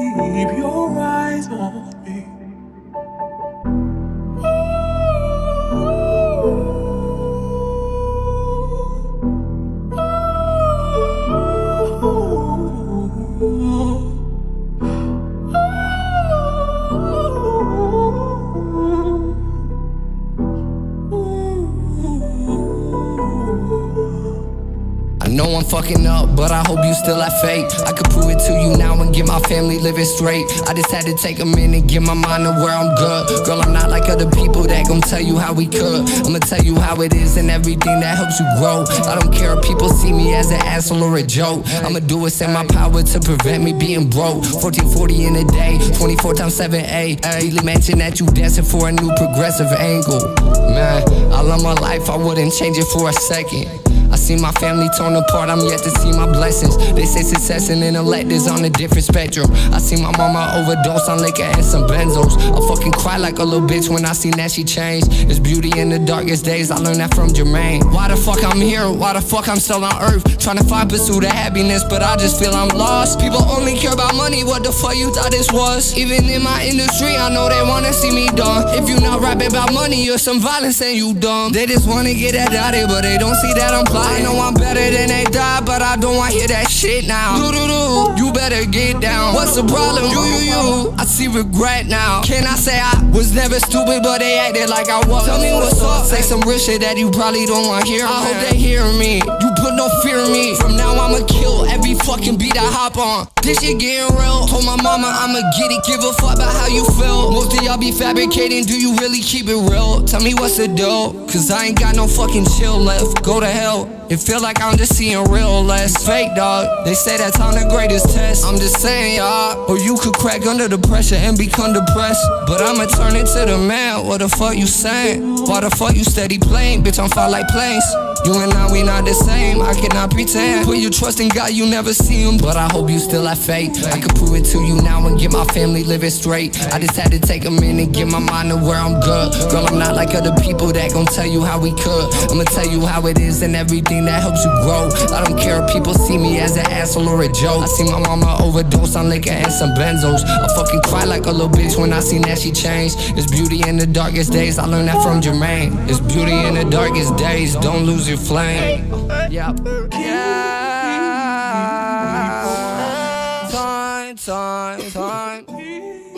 keep your eyes on me. I know I'm fucking up, but I hope you still have faith. I could prove it to you now and get my family living straight. I just had to take a minute, get my mind to where I'm good. Girl, I'm not like other people that gon' tell you how we could. I'ma tell you how it is and everything that helps you grow. I don't care if people see me as an asshole or a joke. I'ma do what's in my power to prevent me being broke. 1440 in a day, 24 times 7A. Daily mention that you dancing for a new progressive angle. Man, I love my life, I wouldn't change it for a second. I see my family torn apart, I'm yet to see my blessings. They say success and intellect is on a different spectrum. I see my mama overdose on liquor and some benzos. I fucking cry like a little bitch when I seen that she changed. There's beauty in the darkest days, I learned that from Jermaine. Why the fuck I'm here, why the fuck I'm still on earth? Trying to find pursuit of happiness, but I just feel I'm lost. People only care about money, what the fuck you thought this was? Even in my industry, I know they wanna see me done. If you not rapping about money, you're some violence and you dumb. They just wanna get that out here, but they don't see that I'm plotting. I know I'm better than they die, but I don't wanna hear that shit now. You better get down. What's the problem? You. I see regret now. Can I say I was never stupid, but they acted like I was? Tell me what's up. Say some real shit that you probably don't wanna hear. I hope they hear me. You put no fear in me. From now I'ma kill every fucking beat I hop on. This shit getting real. Told my mama I'ma get it. Give a fuck about how you feel. Most of y'all be fabricating. Do you really keep it real? Tell me what's the deal? Cause I ain't got no fucking chill left. Go to hell. It feel like I'm just seeing real less fake, dog. They say that's on the greatest test. I'm just saying, y'all. Or you could crack under the pressure and become depressed. But I'ma turn into the man. What the fuck you saying? Why the fuck you steady playing? Bitch, I'm fly like planes. You and I, we not the same. I cannot pretend. Put your trust in God, you never see him. But I hope you still have faith. I could prove it to you now and get my family living straight. I just had to take a minute, get my mind to where I'm good. Girl, I'm not like other people that gon' tell you how we could. I'ma tell you how it is and everything that helps you grow. I don't care if people see me as an asshole or a joke. I see my mama overdose on liquor and some benzos. I fucking cry like a little bitch when I seen that she changed. There's beauty in the darkest days, I learned that from Jermaine. There's beauty in the darkest days, don't lose your flame. Yeah. Time.